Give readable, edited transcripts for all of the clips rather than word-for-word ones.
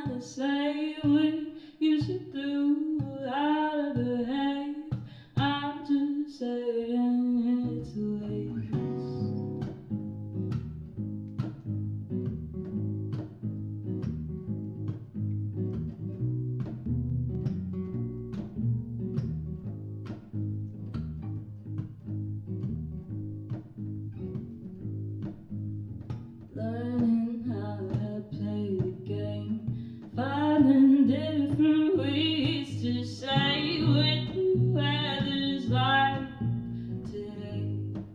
trying to say what you should do, how to behave. I'm just saying it's a waste. Learning how to play the game, finding different ways to say what the weather's like today.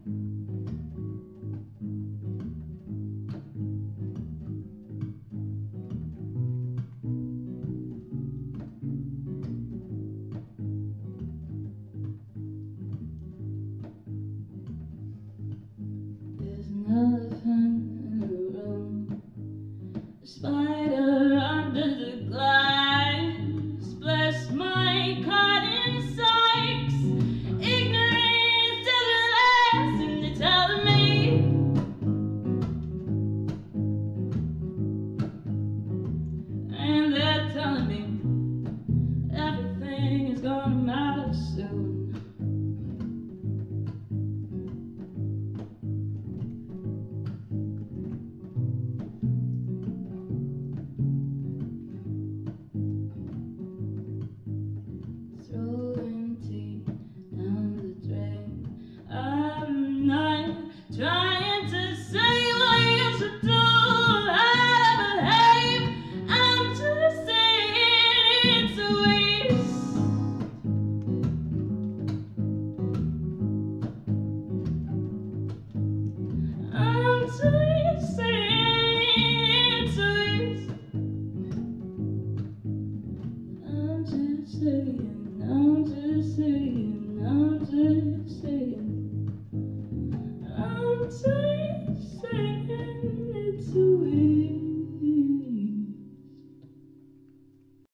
There's an elephant in the room, a spider under the glass. Bless my cotton socks, ignorance doesn't last, and they're telling me everything is gonna matter soon. Throwing tea down the drain. I'm not trying to say what you should do, how to behave. I'm just saying it's a waste. I'm just saying it's a waste. I'm just saying